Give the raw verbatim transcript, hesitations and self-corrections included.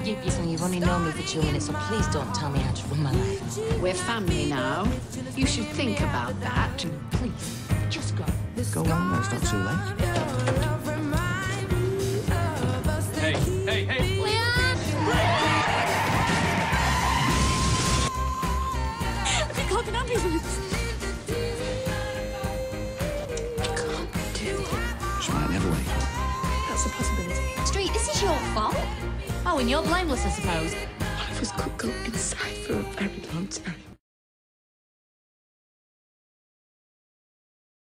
forgive you, and you've only known me for two minutes, so please don't tell me how to run my life. We're family now. You should think about that. Please, just go. Go on, it's not too late. Hey, hey, hey! Leon! I can call an ambulance. I can't do it. She might never wake up. That's a possibility. Street, this is your fault. Oh, and you're blameless, I suppose. All of us could go inside for a very long time.